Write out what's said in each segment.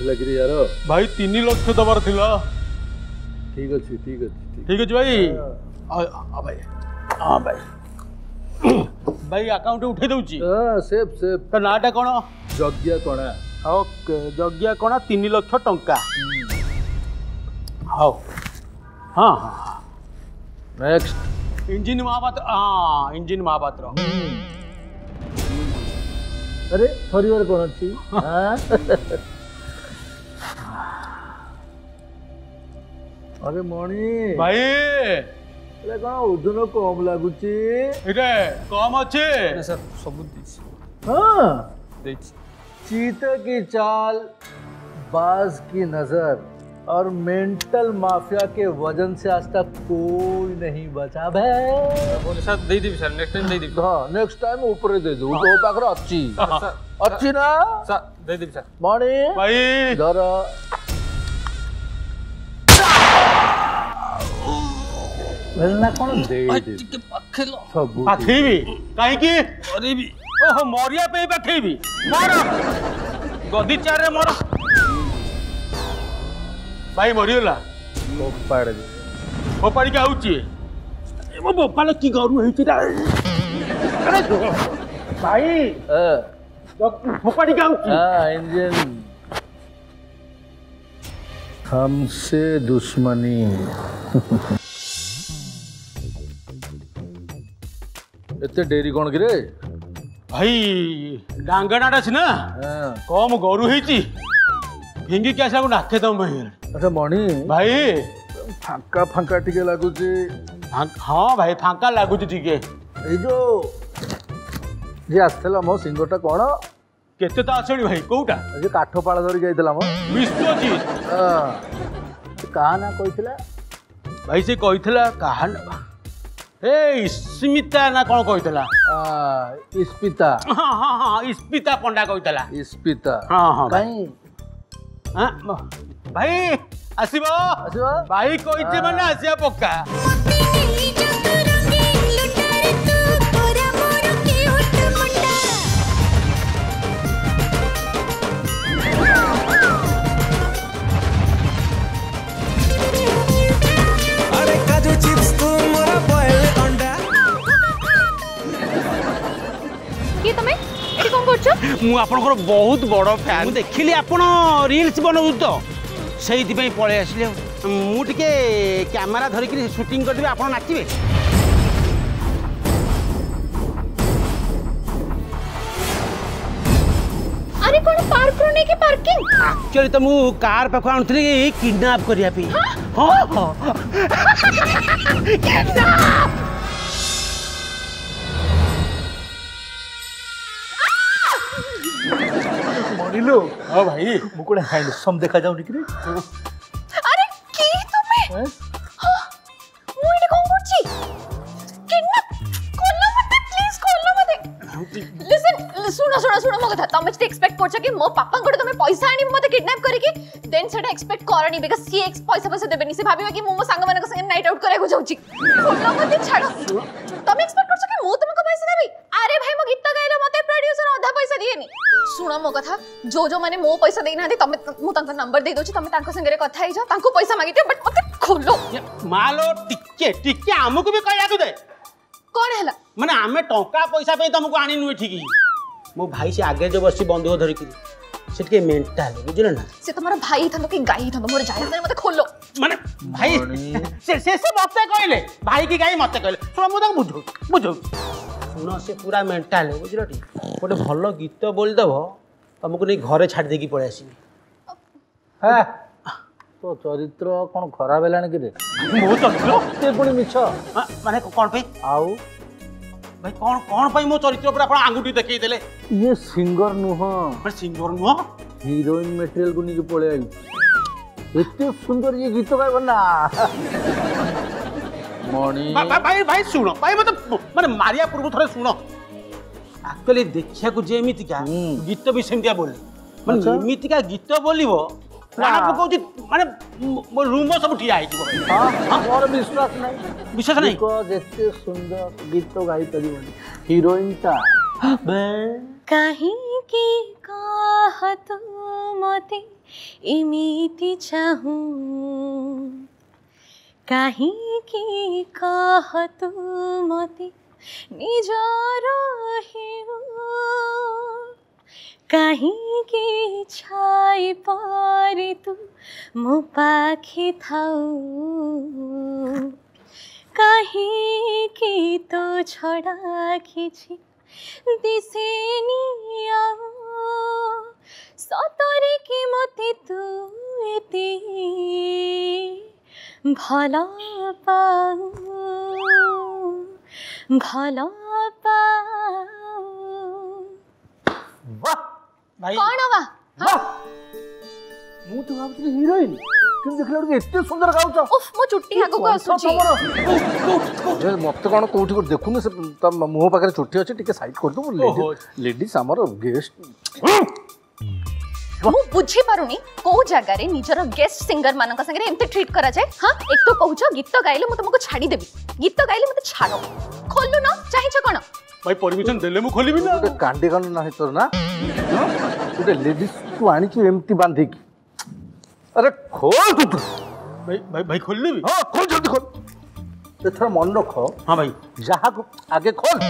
थिला कि यार भाई 3 लाख दबार थिला। ठीक अच्छी ठीक अच्छी ठीक अच्छी भाई। भाई हाँ भाई भाई अकाउंट उठे दूची। सेफ सेफ तो नाटा कौन? जग्या कणा। ओके जग्या कणा 3 लाख टंका। हाँ हाँ हाँ नेक्स्ट इंजिन महापात्र। हाँ इंजिन महापात्र। अरे थोड़ी कौन अच्छी अरे मणि भाई कौन ओजन कम लगुच कम अच्छे सर सब हाँ चीते की चाल बाज की नजर और मेंटल माफिया के वजन से आज तक कोई नहीं बचा भाई। सर दे दी सर नेक्स्ट टाइम दे दी। हाँ नेक्स्ट टाइम ऊपर दे दो तो पाखरे अच्छी अच्छी ना सर दे दी सर। मणि भाई धर ना कौन दे दे सब पाखेबी काहे की अरे भी ओहो मोरिया पे पाखेबी मोर गदी चारे मोर भाई मरियोला फोपाड़ दे फोपाड़ी का होची मो बोपाल की गरु हेची रा अरे भाई फोपाड़ी का होची। हां इंजन हमसे दुश्मनी एते डेरी कौन गिरे भाई डांगणाटा छी ना कम गरु हेची भिंगी के आसा को नाखे दम भाई। अच्छा मणि भाई फांका फांका टिके लागुची। हाँ भाई फांका लागुची टिके ए जो जे आस्थला मो सिंगटा कोन केते ता आछड़ी भाई कोउटा जे काठपाळ धरि गइतला मो विश्वजीत। कहा ना कइतला भाई से कइतला कहा ना ए स्मिता ना कौन कइतला इस्पिता। हाँ हाँ हाँ इस्पिता पंडा कइतला इस्पिता। हाँ हाँ काई हाँ भाई आसीबो आसीबो भाई कइते माने आसिया पक्का। मु आपनकर बहुत बड़ फैन देखिली आपण रील्स बनाऊ तो से पलि आसिले मु टिके कैमेरा धरिक शूटिंग करदेबे आपण नाचिबे। अरे कोन पार्क रो ने के पार्किंग एक्चुअली तो मु कार पाखो आनुथली किडनैप करिया पे। हां हां किडनैप मणिलो। हां भाई मु कोन हैंडसम देखा जाउ निकरे। अरे की तुमे हां मु इने कोन करछि किडनैप कोल्लो मते प्लीज कोल्लो मते। लिसन सुनो सुनो सुनो मो कथा तमे जे एक्सपेक्ट करछ कि मो पापा कोड तमे पैसा आनी मते किडनैप करिकि देन सेटा एक्सपेक्ट करनी बिकॉज़ सी एक्स पैसा देबेनी से भाबिबा कि मो संग मानक संग नाइट आउट करे को जाउची कोल्लो मते छाड़ो तमे एक्सपेक्ट करछ कि मो तुमको पैसा देबी। अरे भाई मो गीत गाइलो मते प्रोड्यूसर आधा पैसा दिएनी। सुनो मो कथा जो माने मो पैसा देना तमे मु तांका नंबर दे दोची तमे तांका संगे कथा ही जा तांको पैसा मागिते बट मते खोलो मालो टिके टिके हमकु भी कहया दे कोन हैला माने हमें टंका पैसा पे तुमको आनी नुए ठीक मो भाई से आगे जो बसी बंदूक धरि के से के मेंटल बुझले ना से तुम्हारा भाई था कि गाई था मोर जाय से मते खोलो माने भाई से मते कहले भाई की गाई मते कहले सुन मु ताको बुझो बुझो सुनो से पूरा मेंटल बुझलो टी गोटे भल गीत बोल दबो तुमको नहीं घरे छाड़ देकी पळे आसी। हां तो चरित्र कोन खराब हेलान कि रे मो चरित्र ते पुनी मिछ माने कोन पे आउ भाई कौन भाई मो चरित्र पर आपण आंगुठी देखै देले ये सिंगर नुह पर सिंगर नुह हीरोइन मटेरियल को निके पळे आई एते सुंदर ये गीत गाय बना मणि भाई भाई सुनो भाई मतलब माने मारिया पूर्व थरे सुनो एक्चुअली देखिया को जेमिति का गीत भी सेमतिया बोले माने एमिति का गीत बोलिबो प्राण पकोची माने मो रूम सब ठिया आइ जीवो। हां मोर विश्वास नहीं को एते सुंदर गीत गाई परिबनी हीरोइन ता कहीं की कह तू मते इमिति चाहूं कहीं की कह तू मते निजार हेऊ कहीं की छाई पारी तू मो पाखे थाऊ कहीं की तो छड़ा खिची दिसेनी आऊ सतरे की मते तू एते भला पाऊ भला पाऊ। वाह भाई कौन हो वाह वाह मु तो भाबुଥିଲି हिरोइन किन देखला कि एते सुंदर गाउछ उफ मो चुट्टी आगो को आसुची ए मते कोन कोठी को देखुनी से त मुह पाखरे चुट्टी अछि टिके साइड कर दो लेडीज हमर गेस्ट मु बुझी पारुनी को जगह रे निजर गेस्ट सिंगर मानक संगे एमते ट्रीट करा जाय हां एक तो कहूछ गीत गाइले मु तुमको छाडी देबी गीत गाइले मते छाड़ो खोलु ना चाहिछ कोन भाई परमिशन देले मु खोलिबी ना कांडी कांडी नाही तोर ना तुटे लेडीज को आनी छी एमती बांधी की अरे खोल तू भाई भाई भाई खोल लेबी हां खोल जल्दी खोल एथरा मन रखो हां भाई जहा को आगे खोल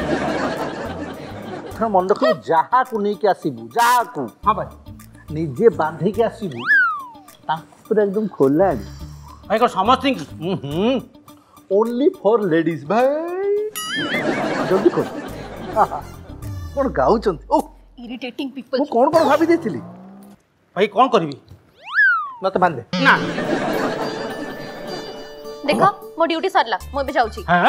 एथरा मन रखो जहा को नहीं के आसीबू जहा को हां भाई निजे बांधी के आसीबू तांको पूरा एकदम खोलला भाई को समझती की ओनली फॉर लेडीज भाई जल्दी खोल कौन गाउचंती ओ इरिटेटिंग मु पीपल कौन कौन भाभी देथिली भाई कौन करबी मत बांध दे ना देखो मो ड्यूटी सरला मु भी जाउची हां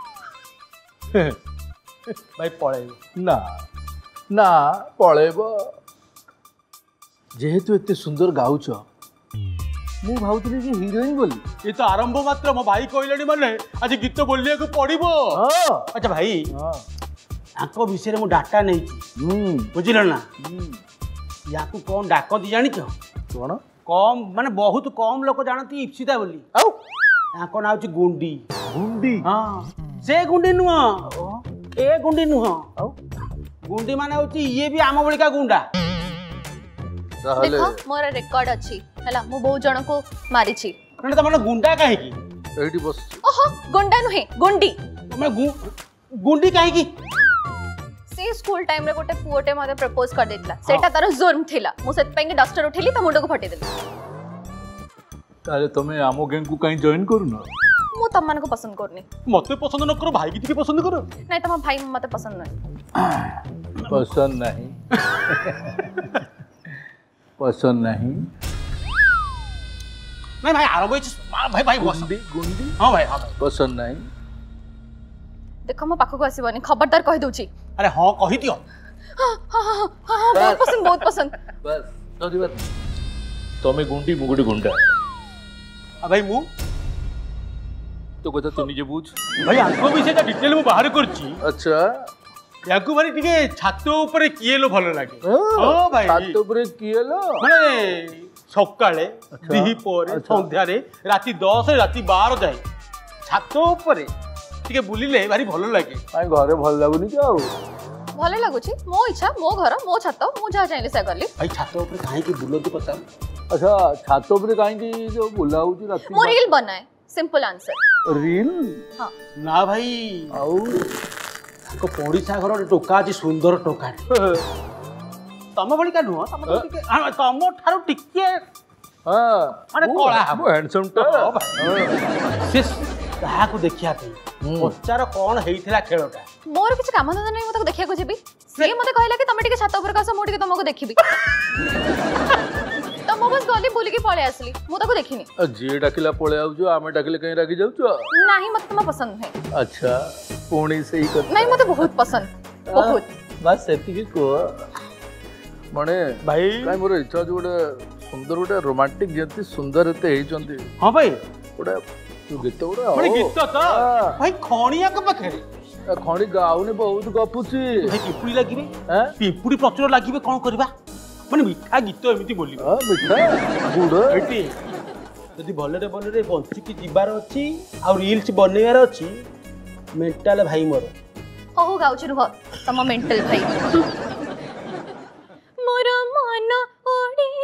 भाई पळे ना ना पळेबो जेहेतु एते सुंदर गाउच मु भाउतली कि हीरोइन बोली ये तो आरंभ मात्र मो भाई कहलेनी माने आज गीत बोलिया को पड़िबो हां अच्छा भाई हां आको विषय रे मो डाटा नै छी बुझिल ना याकू कौन डाक दी जानी छ कोन कम माने बहुत कम लोग जानती इप्सिता बोली आउ आको ना होची गुंडी गुंडी हां से गुंडी नुह ए गुंडी नुह आउ गुंडी माने होची ये भी आम बलिका गुंडा ताहले देखो मोर रिकॉर्ड अछि हला मु बहुत जण को मारी छी कने त माने गुंडा काहे की एठी बस ओहो गुंडा नुहे गुंडी मैं गुंडी काहे की से स्कूल टाइम रे गोटे पुओटे मते प्रपोज कर देतला सेटा तार जुर्म थिला मु सेत पेंगे डस्टर उठेली त मुंडो को फटे देली ताले तमे आमो गैंग को कहीं जॉइन करू ना मु तमन को पसंद करनी मते पसंद न करो भाई की पसंद करो नहीं तम भाई मते पसंद नहीं पसंद नहीं पसंद नहीं नहीं भाई आरो भाई भाई बस गुंडी गुंडी हां भाई पसंद नहीं देखो मो पाखो को आसीबनी खबरदार कहि दोची अरे हां कहि दियो हां बहुत पसंद बस सौदी बात तमे गुंडी मुगुडी गुंडा आ भाई मु तो कथा तू निजे बुझ भाई आको विषय डिटेल मु बाहर करची अच्छा याकू माने टिके छातो ऊपर किएलो भलो लागे हां भाई छात ऊपर किएलो माने सकाळे दिही पर संध्या रे राती 10 रे राती 12 जाए छातो ऊपर टिके बुलिले भारी भलो लागे आई घरे भल लागुनी कि आउ भले लागुची मो इच्छा मो घर मो छात मो जा चाहिले से करली भाई छातो ऊपर काहे की बुलंती पता अच्छा छात ऊपर काहे की जो बुलाउची राती मो रील बनाए सिंपल आंसर रील हां ना भाई आउ को पड़ीसा घर टोका अछि सुंदर टोका तम बड़ी का नुह तम ठारो टिके हां माने कोला वो हैंडसम टा से कहा को देखिया थी पचार कौन हेइथिला खेलटा मोर किछ काम धंदा नहीं मते देखिया को जेबी से मते कहला कि तमे टिके छात ऊपर कास मो टिके तमको देखिबी तम बस गली बोली के पळे आसली मु ताको देखिनी जे डाकिला पळे आउ जो आमे डाकिले कहीं रागी जाउ छ नहीं मते तम पसंद है अच्छा पुणी से ही कर नहीं मते बहुत पसंद बहुत बस सेति की को माने भाई काई मोर इच्छा जो गोटे सुंदर गोटे रोमांटिक जंती सुंदर हेते हेई चंती हां भाई गोटे तू गीत गोटे माने गीत तो भाई खणिया के पाखरे खणी गाउनी बहुत गपुची भाई पिपुड़ी लागिबे हैं पिपुड़ी प्रचुर लागिबे कोन करबा माने मिठा गीत एमिति बोली हां मिठा गुड़ एटी यदि भलरे भलरे बंची की जीवार अछि आ रील्स बनेवार अछि मेंटल भाई मोर हो गाउची रुह तम मेंटल भाई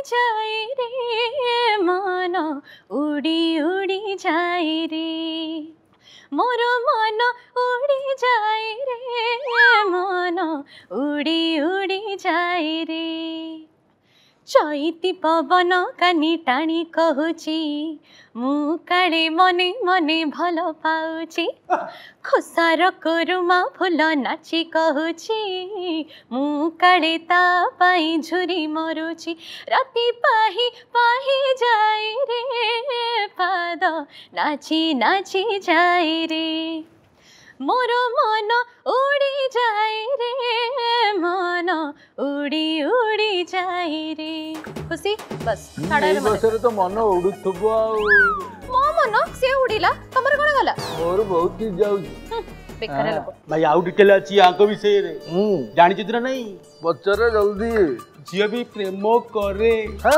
जाए रे मन उड़ी उड़ी जाए रे मोर मन उड़ी जाए रे मन उड़ी उड़ी जाए रे चैती पवन कानी टाणी कहूची मु काले मने मने भल पाउची खुसार कुरुमा फूल नाची कहूची मु काले ता पाई झुरी मरुची राति पाही पाही जाए रे पाद नाची नाची जाए रे मोर मन उड़ी जाए रे मन उड़ी उड़ी जाए रे खुशी बस एई बसरे तो मन उडुथबो मो मन से उड़ीला तमर कोन गला मोर बहुत ही जाउची बेकार लोक भाई आउ डिटेल अछि आंको विषय रे जानि चित्र नहीं बच्चरे जल्दी जियो भी प्रेम करे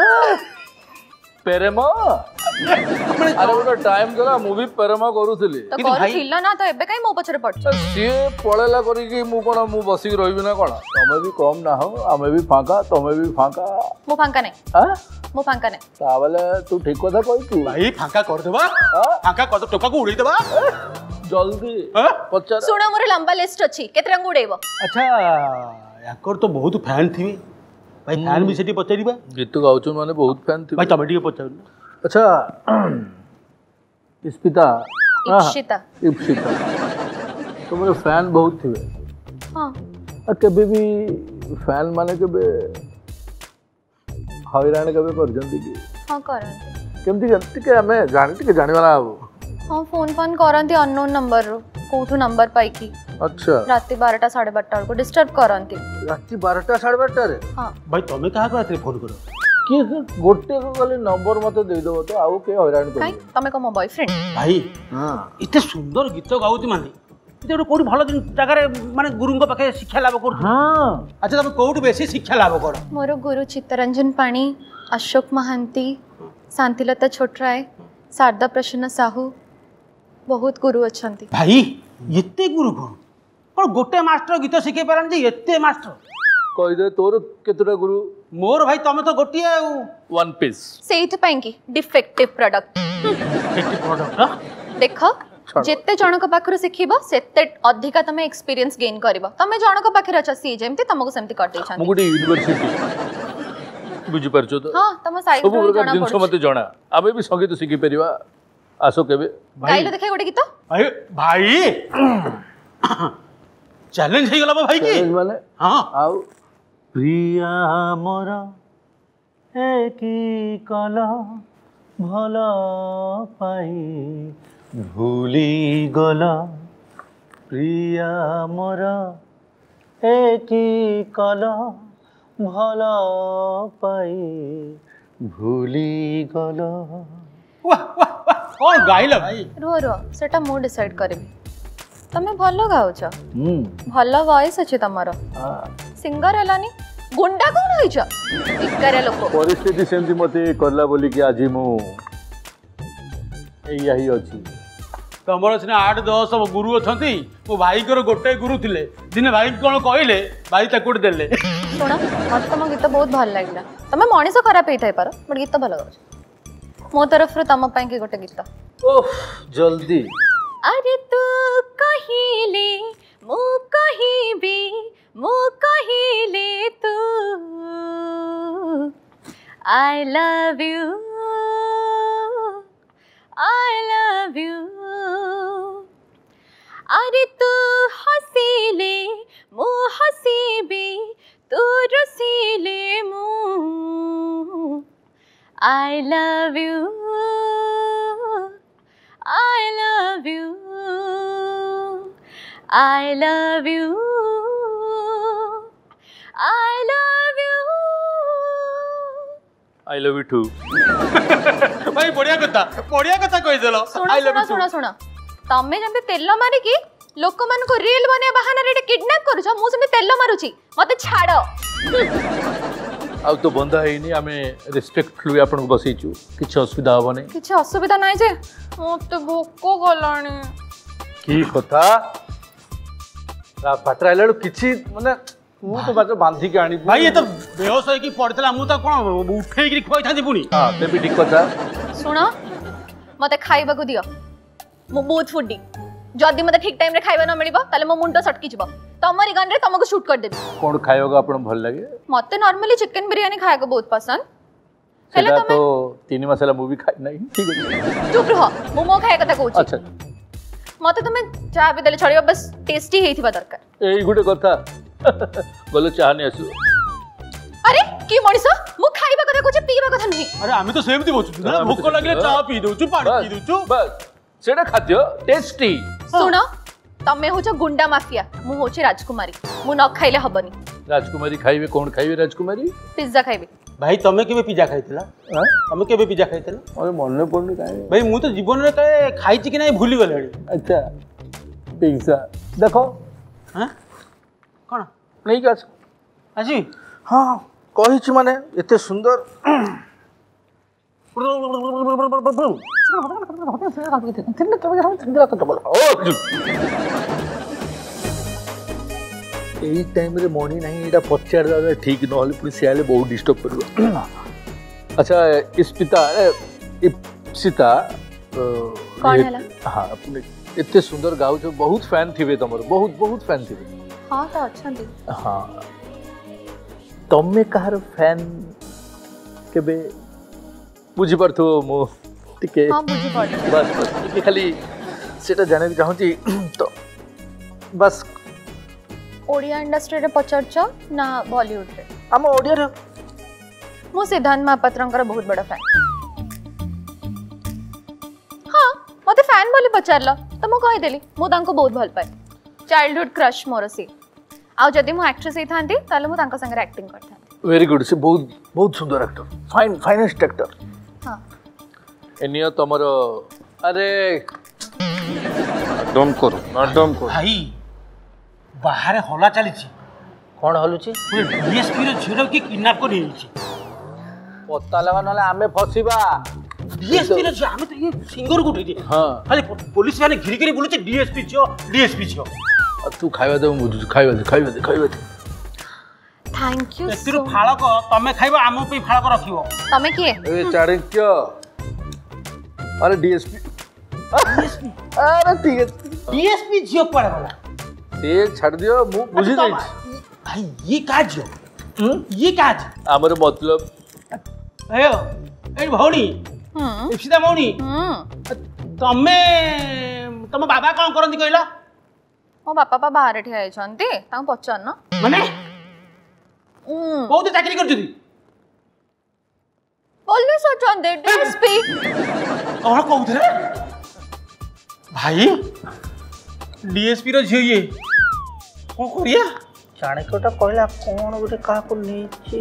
प्रेम अरे गोटे टाइम गला मु भी प्रेम करूथली तो करूथिला ना तो एबे काई मो पछरे पड़ सी पळेला करिकी मु कोन मु बसी रहबी ना कोन तमे भी कम ना हो आमे भी फांका तमे भी फांका मो फांका नहीं हां मो फांका नहीं तावले तू ठीक कथा कहतु भाई फांका कर देबा फांका कर टोका को उड़ी देबा जल्दी पचार सुनो मोर लंबा लिस्ट अछि केतरा उड़ेबो अच्छा याकर तो बहुत फैन थी भाई फैन भी सेठी पचारिबा गीत गाउछु माने बहुत फैन थी भाई तमे ठीक पचार अच्छा इस्पिता इप्सिता इप्सिता तुम्हारे फैन बहुत थे हां कभी भी फैन माने कबे हैरान कबे कर जंती की हां करंती केमती केमती के हमें जानती के जाने वाला अब हां फोन करंती अननोन नंबर रो कोठू नंबर पाई की अच्छा राति 12टा 12:30 को डिस्टर्ब करंती राति 12टा 12:30 रे हां भाई तमे कहा को राति फोन करो कि गोटे को खाली नंबर मते दे दो तो आउ के हैरान कर काई तमे को मो बॉयफ्रेंड भाई हां इते सुंदर गीत गाउती माने इते कोडी भलो जगह रे माने गुरुंग पाखे शिक्षा लाभ कर हां अच्छा तमे कोड बेसी शिक्षा लाभ कर मोर गुरु चित्तरंजन पाणी अशोक महांती शांतिलता छोटराय शारदा प्रसन्न साहू बहुत गुरु अछंती भाई एते गुरु कोन गोटे मास्टर गीत शिखे पारन जे एते मास्टर कहि दे तोर केतरा गुरु मोर भाई तमे तो गोटिए वन पीस सेठ पाएंगी डिफेक्टिव प्रोडक्ट एटी प्रोडक्ट देखो जेते जनक पाखरु सिखिबो सेते अधिका तमे एक्सपीरियंस गेन करबो तमे जनक पाखरे अच्छा सी जेमती तमको सेमती कर देछन मु गुडी यूनिवर्सिटी बुझी परछो तो हां तम साइड सब प्रकार जिंस मते जणा आबे भी संगीत सिखि परिबा आसो केबे गाइलो देखे गोटे गीत भाई भाई चैलेंज हे गला भाई की माने हां आउ प्रिया मोर एकी कला भला पाई भूली गला प्रिया मोर एकी कला भला पाई भूली गला वाह वाह वाह ओ गाइला भाई रो सेटा मु डिसाइड करबी तमे भलो गाउछ भलो वॉइस अछि तमरो सिंगर हलानी गुंडा कोन होइछ इकरे लोक परिस्थिति सेमती मते करला बोली कि आज मु एया ही अछि तमर सिना 8-10 गुरु अछंती मो भाई कर गोटे गुरु थिले दिने भाई कोन कहले भाई ताकुट देले सुना मत तम गीत बहुत भल लागला तमे मଣିଷ खराब हेइ थाइ पर बट गीत भलो गाउछ मो तरफ रे तम पई के गोटे गीत ओह जल्दी अरे तू कहिले मु कहिबी मु कहिले तू आई लव यू अरे तू हसीले मु हसीबी तू रसीले मु I love you I love you I love you I love you I love you too भाई बढ़िया कथा कहि देलो सुना सुना सुना सुना तमे जंबे तेल मारी की लोक मन को रील बने बहाना रे किडनैप करू छ मु से तेल मारुची मते छाड़ो आ तो बंदा हेनी आमे रिस्पेक्टफुली आपन को बसैचू किछ असुविधा होबने किछ असुविधा नाही जे मते भोको गलानी की कथा रा पाटराइलड़ किछि माने ମୁଁ ତ ବାଜ ବାନ୍ଧିକି ଆଣିବି ଭାଇ ଏ ତ ବେହୋସ ହେଇକି ପଡିଥିଲା ମୁଁ ତ କଣ ଉଠେଇକି ଖୁଆଇଥାନ୍ତି ପୁଣି ହଁ ତେବେ ଠିକ କଥା ଶୁଣ ମତେ ଖାଇବାକୁ ଦିଅ ମୁଁ ବହୁତ ଫୁଡି ଯଦି ମତେ ଠିକ ଟାଇମ ରେ ଖାଇବା न मिलिबो ताले मो मुंडो सटकी जिवो तमरी गन रे तमको शूट कर देबी कोन खाइयोगा आपन भल लागे मते नॉर्मली चिकन बिरयानी खाएको बहुत पसंद सेला तो 3 मसाला मूवी खाइ नहीं ठीक है चुप रहो मोमो खाए कथा कहूची अच्छा मते तुमे चाह भी देले छड़ियो बस टेस्टी हेइथिबा दरकार एई गुटे कथा बोलो चाह नहीं आसु अरे की मनिसो मु खाइबा कथा कहूची पीबा कथा नहीं अरे आमे तो सेमती बोचु ना भूख लागले चाह पी दोचु पानी पी दोचु बस सेटा खाद्य टेस्टी सुनो तमे होछ गुंडा माफिया मु होछ राजकुमारी मु न खाइले हबनी राजकुमारी खाइबे कोन खाइबे राजकुमारी पिज्जा खाइबे भाई तमे केबे पिज्जा खाइतला हां तमे केबे पिज्जा खाइतला अरे मन पड़नी काहे भाई मु तो जीवन रे काहे खाइची कि नहीं भूली गलेडी अच्छा पिज्जा देखो हां कोन नहीं का आजी हां कहिछि माने एते सुंदर এই টাইমে মনি নাই এটা পচার দাদা ঠিক নহলে পুনি সিয়ালে বহুত ডিস্টার্ব করব अच्छा इस्पिता इप्सिता कौन हैला हां अपने इतने सुंदर गाउ जो बहुत फैन थिबे तमर बहुत बहुत फैन थिबे हां तो अच्छा दी हां तमे कहार फैन केबे बुझी परथो मो टिके हां बुझी पड़ बस बस टिके खाली सेटा जाने के चाहूची तो बस ओडिया इंडस्ट्री रे पचरछ ना बॉलीवुड रे हम ओडिया रे मो सिद्धांत महापात्रंकर बहुत बड़ा फैन हाँ मते फैन बोली पचारला तो मो कहि देली मो तांको बहुत भल पाए चाइल्डहुड क्रश मोर सी आ जदी मो एक्ट्रेस हे थांती ताले मो तांको संगे एक्टिंग करथांती वेरी गुड से बहुत बहुत सुंदर एक्टर फाइन फाइनेस्ट एक्टर हां एनियो तमरो अरे डम करो भाई बाहर हला चली कौन हलुची डीएसपी रो झिरो की किडनैप कर लेछि पता लगा नले आमे फसीबा डीएसपी रो झिरो हमें तो ये सिंगर को उठै हां खाली पुलिस वाले घिरी घिरी बोलुचे डीएसपी छियो तू खाइबा दे मुझे खाइबा दे थैंक यू एतिरो फाळक तमे खाइबो आमो पे फाळक रखिबो तमे के ए चाणक्य अरे डीएसपी अरे ठीक है डीएसपी झियो पड़े वाला से छाड़ दियो मु बुझी जाई भाई ये काज ये काज हमर मतलब अयो ए भौणी इप्सिता मौणी तमे तम बाबा कोन करंती कहला मो बापा पा बाहर ठिया छंती ता पचार न माने बहुत चाकरी करछी पुलिस अचंदे डीएसपी कौन कहउथरे भाई डीएसपी रो झियो ये कोन करिया चाणक्यटा कहला कोन गोटे का को नीची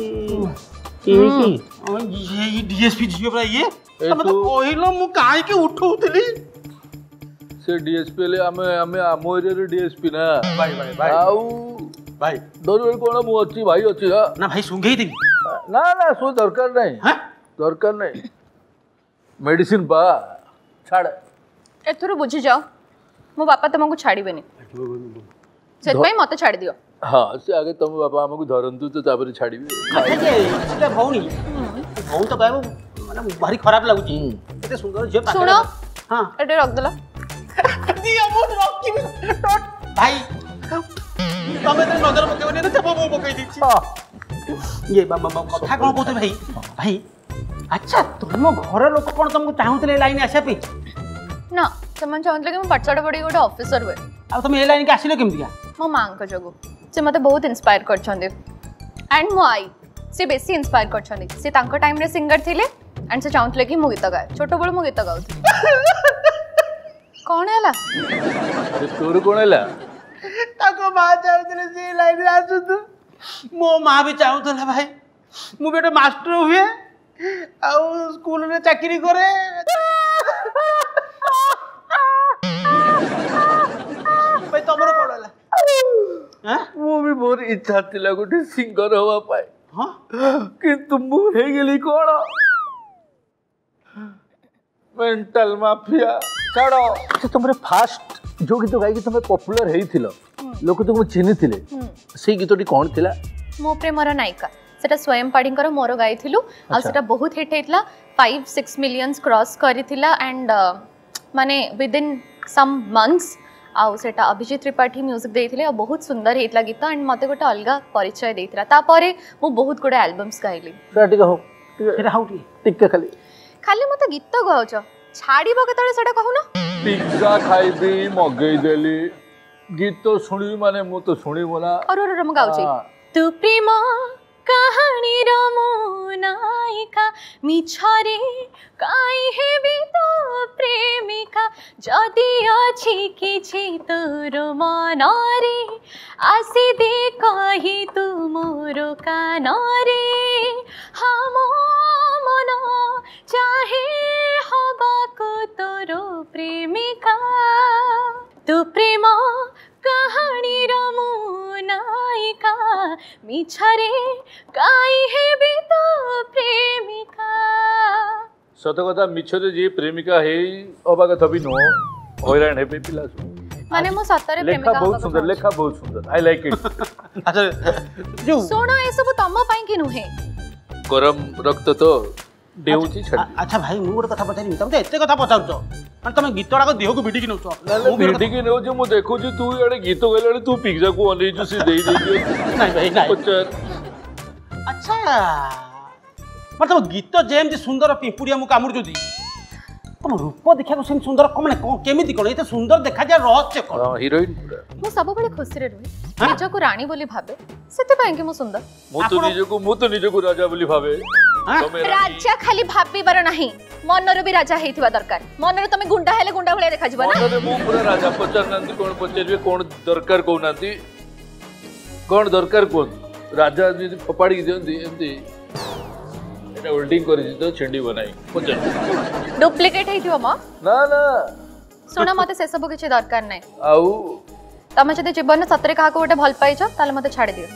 ये डीएसपी झियो बरा ये तमे तो कहिलो मु काहे के उठौतली से डीएसपी ले हमें आमो एरिया रे डीएसपी ना भाई आउ भाई दोर कोन मु अछि भाई अछि ना भाई सुंगेई देबी ना ना सो दरकार नहीं हां दरकार नहीं मेडिसिन बा छाड़ एथुरु बुझी जाओ मो बापा तुमको छाड़ीबेनी सेत भाई मते छाड़ी दियो हाँ से आगे तुम बापा हमको धरंतु तो तापर छाड़ीबे अच्छा जे इटा भौणी भौण तो कहबो माने भारी खराब लागुची एते सुंदर जे पाखरे सुनो हां एटे रख देला दिया मो रखी भाई तमे तो नजर पकेबनी तो तब मो पकई दिछि ये बाबा कथा कोन कहते भाई भाई अच्छा तुम घर लोक कोन तुमको चाहूतले लाइन आसे पे ना समान चाहतले कि मैं पटसाड पड़ी गोटे ऑफिसर हुए आ तुम ए लाइन के आसिलो केमतिया मो मां का जगो से मते बहुत इंस्पायर करछंदे एंड मो आई से बेसी इंस्पायर करछंदे से तांको टाइम रे सिंगर थिले एंड से चाहतले कि मु गीत गाए छोटो बड़ मु गीत गाउथि कौन हैला अरे तोर कोन हैला ताको मां चाहतले से लाइन रे आसु तू मो मां भी चाहतला भाई मु बेटे मास्टर हुए आ स्कूल रे चाकरी करे भाई तमरो पड़ला हां वो भी बहुत इच्छा थिला गोटे सिंगर होवा पाए हां किंतु मु हे गेली कोन मेंटल माफिया छाड़ो अच्छा तुमरे फास्ट जो गीत गाई कि तुम पॉपुलर हेई थिलो लोक तुमको चिन्ही थिले से गीतटी कौन थिला मो प्रेमर नायिका सेटा स्वयं पाड़ीकर मोर गाइथिलु आ सेटा बहुत हिट हेतला 5-6 मिलियंस क्रॉस करिथिला एंड माने विद इन सम मंथ्स आउ सेटा अभिजीत त्रिपाठी म्यूजिक देथिले और बहुत सुंदर हेतला गीत एंड मते गोटे अलगा परिचय देथिला ता परे मु बहुत गुडे एल्बम्स गाइली ठीक हो सेटा हाउ टिक खाली खाली मते गीत गाउछ छाड़ीबो केतळे सेटा कहू ना पिज्जा खाइबी मगई देली गीत तो सुनी माने मु तो सुनी बोला और हम गाउछ तू प्रेम कहानी रमो नायिका मिछरे काई हेबी तो प्रेमिका जदि अछि किछि तोर मनरे आसी दे कहि तू मोर कानरे हम मन चाहे हबाको तोर प्रेमिका तू प्रेम कहानी रमो नायिका मिछरे काई हेबी तो प्रेमिका सत कथा मिछरे जे प्रेमिका हे अबा कथा भी नो हैरान हे पिला माने मो सतरे प्रेमिका लेखा बहुत सुंदर आई लाइक इट अच्छा जो सोना ए सब तम पई कि नुहे गरम रक्त तो देउची छड अच्छा भाई मु गोटे कथा पचारि तुम एते कथा पचाउछ माने तुम गीतडा को देह को भिडी कि नउछ मु भिडी कि नउ जे मु देखु जे तू एडे गीत गइलाणी तू पिज्जा को अनै जो से देई देई नहीं भाई नहीं पचार अच्छा मतलब गीत जेमती सुंदर पिंपुड़िया मु कामुड़ जोदी तुम रूप देखा को सेम सुंदर माने केमिति कोन एते सुंदर देखा जा रहस्य कोन हीरोइन मु सब बळे खुशी रे रही निज को रानी बोली भाबे सेते पई कि मु सुंदर मु तो निज को राजा बोली भाबे राजा खाली भाबीबार नाही मनर भी राजा हेतिबा दरकार मनर तमे गुंडा हेले गुंडा भले देखा जिवो ना मनरे मु पूरा राजा पचार नांती कोन पचारबे कोन दरकार को नांती कोन दरकार कोन राजा जी फपाड़ी दियंती एंती एटा होल्डिंग करि तो छिंडी बनाई पचार डुप्लीकेट हेतिबो म ना ना सुना मते से सब किछि दरकार नै आउ तमे जदि जीवन सतरे काहा को गोटे भल पाइछ ताले मते छाड़ी दियो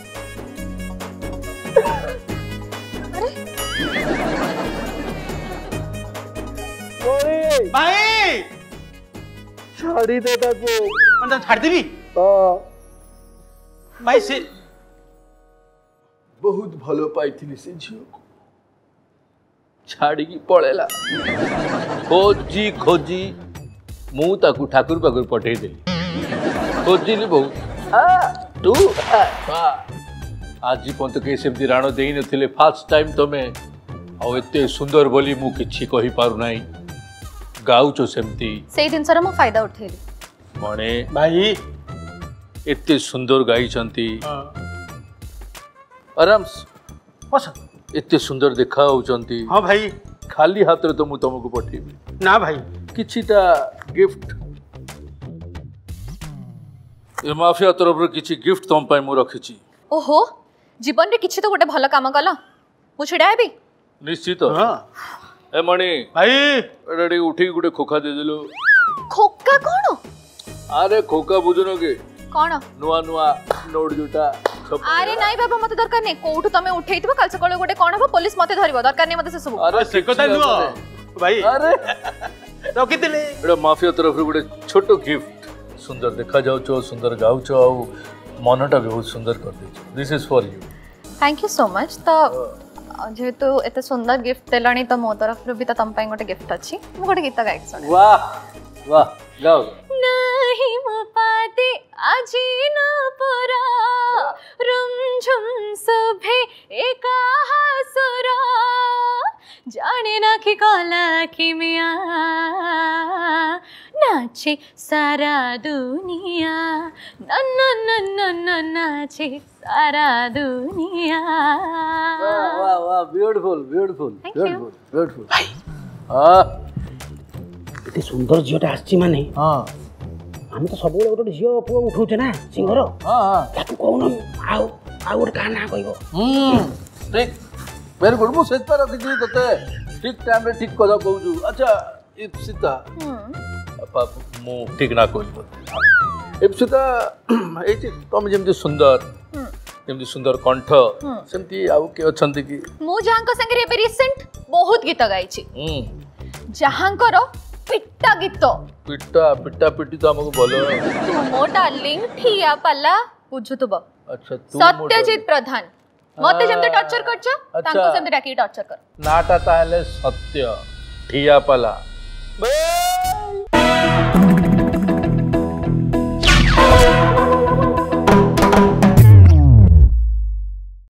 भाई छाड़ी दे ताको मतलब छाड़ देबी भाई से बहुत भलो पाइथिली से झियो को छाड़ी की पळेला खोजी खोजी मु ताकू ठाकुर पाकुर पठेई देली खोजिली बहुत तू आज पंत के सेमती राणो देई नथिले फर्स्ट टाइम तमे आ एते सुंदर बोली मु किछि कहि पारु नाही गाउचो सेमती सेई दिन सर मो फायदा उठेली मने भाई एते सुंदर गाई चंती आराम पसंद एते सुंदर देखा होचंती हां भाई खाली हाथ रे तो मु तुमको पठेबी ना भाई किछिटा गिफ्ट ए माफिया तरफ रे किछि गिफ्ट तुम पाई मु रखिछि ओहो जीवन रे किछि तो गोटे भलो काम कला मु छिडा हेबी निश्चित हां ए मणि भाई रेडी उठी गुटे खोखा दे देलो खोका कोन अरे खोखा बुझनो के कोन नुआ नुआ नोट जुटा अरे नाई बाबा मते दरकार नै कोठु तमे उठेइतबो काल सकाळ गोटे कोन हो पुलिस मते धरिबो दरकार नै मते से सब अरे से कथा नुआ भाई अरे रखितले एडा माफिया तरफ रे गुटे छोटो गिफ्ट सुंदर देखा जाउछो सुंदर गाउछो आ मनटा भी बहुत सुंदर कर देछो this is for you thank you so much तो जेहेतु एते सुंदर गिफ्ट देलानी तो मो तरफ भी तो तम पाई गोटे गिफ्ट अछि मो गोटे गीत गाइक सुने वाह वाह गाओ नाही मो पाते आजी न परा रुमझुम सुभे एका हसरा जाने ना कि कला कि मिया नाचे सारा दुनिया न नाचे सारा दुनिया वाह वाह वाह beautiful beautiful Thank you. Beautiful भाई हां एते सुंदर जियोटा आछि माने हां हम तो सब गोटे झियो पुओ उठौचे ना सिंगर हां हां ताकू कहून आउ आउ गोटे का ना कहबो ठीक वेरी गुड मु सेत पर रखि तते ठीक टाइम रे ठीक कदा कहू अच्छा इप्सिता मु ठीक ना कहू इप्सिता ए जे तुम जेमती सुंदर जेमती सुंदर कंठ सेमती आउ के अछंती की मु जहां को संगे रे रिसेंट बहुत गीत गाइछि जहां करो पिट्टा गीत पिट्टा पिट्टा पिट्टी तो हमको बोलो। तुमो डार्लिंग ठिया पाला बुझुतुब। अच्छा तू सत्यजित प्रधान मते जेमते टॉर्चर करछ तांको सेमते डाकी टॉर्चर कर। नाटा ताहले सत्य ठिया पाला बे